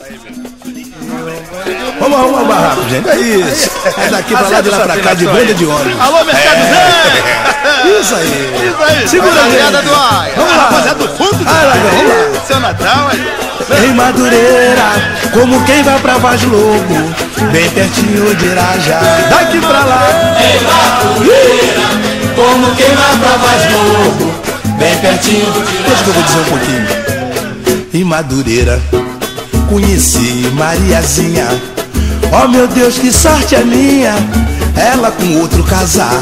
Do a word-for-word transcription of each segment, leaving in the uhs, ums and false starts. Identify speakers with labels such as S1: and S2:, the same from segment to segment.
S1: Vamos arrumar o barraco, gente. É isso. É daqui pra lá, de lá pra cá, de banda de ônibus.
S2: Alô, Mercado Zé!
S1: Isso aí.
S2: Isso aí.
S1: Segura a
S2: rapaziada
S1: gente.
S2: do ar.
S1: Vamos lá.
S2: Rapaziada do fundo do
S1: Ah, lá, vamos lá.
S2: Seu Natal, aí.
S1: Em Madureira, como quem vai pra Vaz Lobo, bem pertinho de Irajá. Daqui pra lá.
S3: Em Madureira, como quem vai pra Vaz Lobo, bem pertinho de Irajá.
S1: Deixa que eu vou dizer um pouquinho. Em Madureira, conheci Mariazinha. Oh meu Deus, que sorte a minha, ela com outro casar.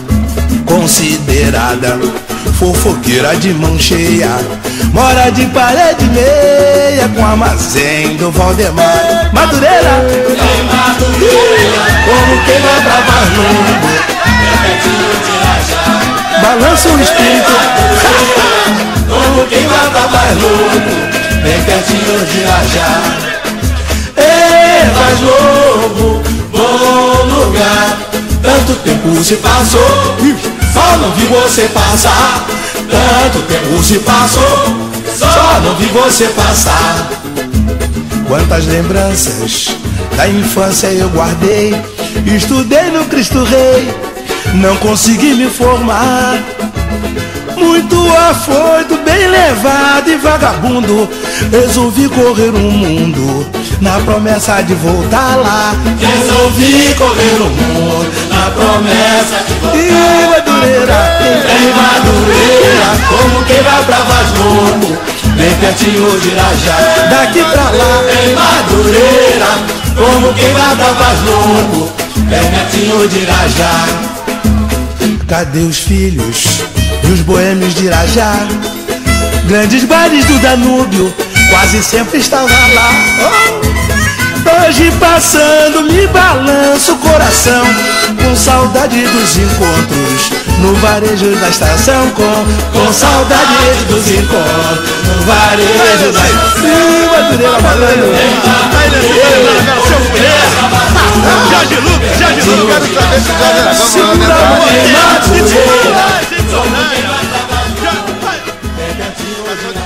S1: Considerada fofoqueira de mão cheia, mora de parede meia com armazém do Valdemar. Madureira,
S3: Em Madureira,
S1: como quem vai pra Vaz Lobo,
S3: bem pertinho de Irajá.
S1: balança o espírito.
S3: Como quem vai pra Vaz Lobo, bem pertinho de Irajá.
S1: Ei,
S3: Vaz Lobo, bom lugar. Tanto tempo se passou, só não vi você passar. Tanto tempo se passou, só não vi você passar.
S1: quantas lembranças da infância eu guardei. Estudei no Cristo Rei, não consegui me formar. Muito afoito, bem levado e vagabundo, resolvi correr o mundo na promessa de voltar lá.
S3: Resolvi correr o mundo na promessa de voltar.
S1: Em Madureira,
S3: Em Madureira, como quem vai pra Vaz Lobo, bem pertinho de Irajá.
S1: daqui pra lá.
S3: Em Madureira, como quem vai pra Vaz Lobo, bem pertinho de Irajá.
S1: Cadê os filhos e os boêmios de Irajá? Grandes bares do Danúbio quase sempre estavam lá. Oh! Hoje passando me balança o coração, com saudade dos encontros no varejo da estação. Com,
S3: Com saudade dos encontros no varejo da estação.
S1: Ih, Madureira falando.
S2: Aí, Leandro, seu mulher. Jorge Lucas, Jorge Lucas. Quero saber se Jorge Lucas.
S1: Segura a mão aí,
S2: Vamos lá,
S3: Madureira,
S2: Jorge Lucas.
S3: bem pertinho de Irajá.